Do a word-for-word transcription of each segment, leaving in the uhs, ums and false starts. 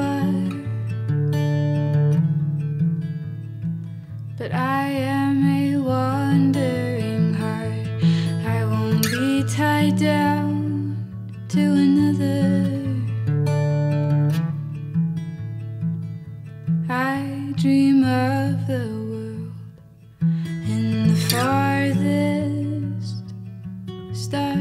far, but I am a wandering heart. I won't be tied down to another. I dream of the world in the farthest star.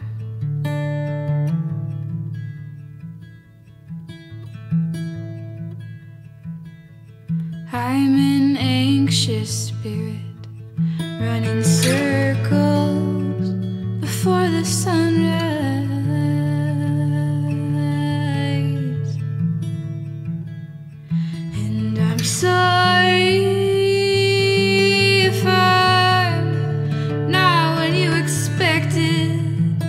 I'm an anxious spirit, running circles before the sunrise. And I'm sorry if I'm not what you expected,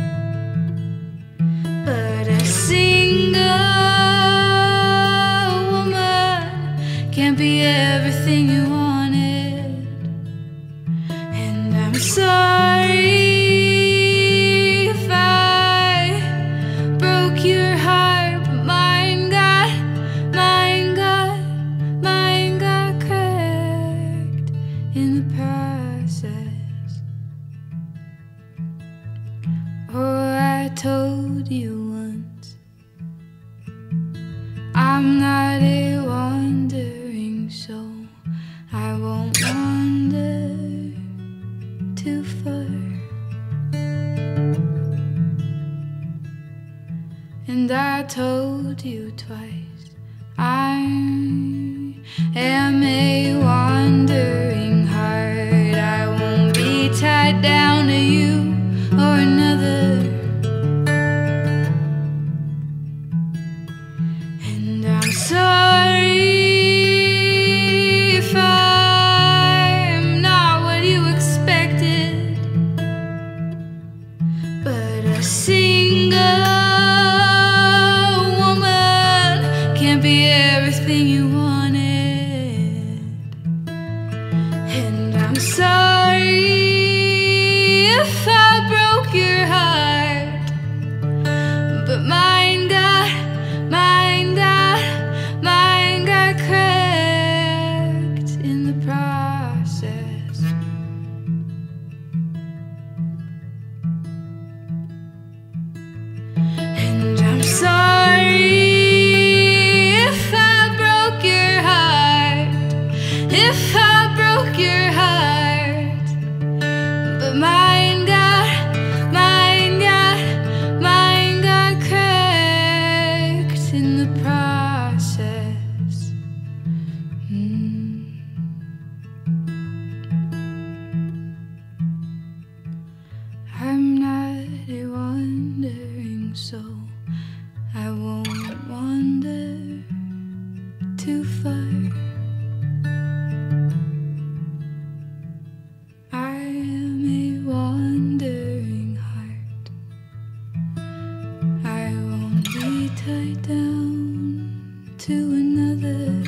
but a single can't be everything you wanted. And I'm sorry if I broke your heart, but mine got, mine got, mine got cracked in the process. Oh, I told you once, I'm not a wandering soul. I won't wander too far. And I told you twice, I am a wandering heart. I won't be tied down to you or another. And I'm sorry if I'm not what you expected, but a single woman can't be everything you wanted. And I'm sorry if I broke your heart, but mine got, mine got, mine got cracked in the process. And I'm sorry if I broke your heart, if I broke your heart, but mine got, mine got, mine got cracked in the process. Mm. I'm not a wandering soul. I won't wander too far. I am a wandering heart. I won't be tied down to another.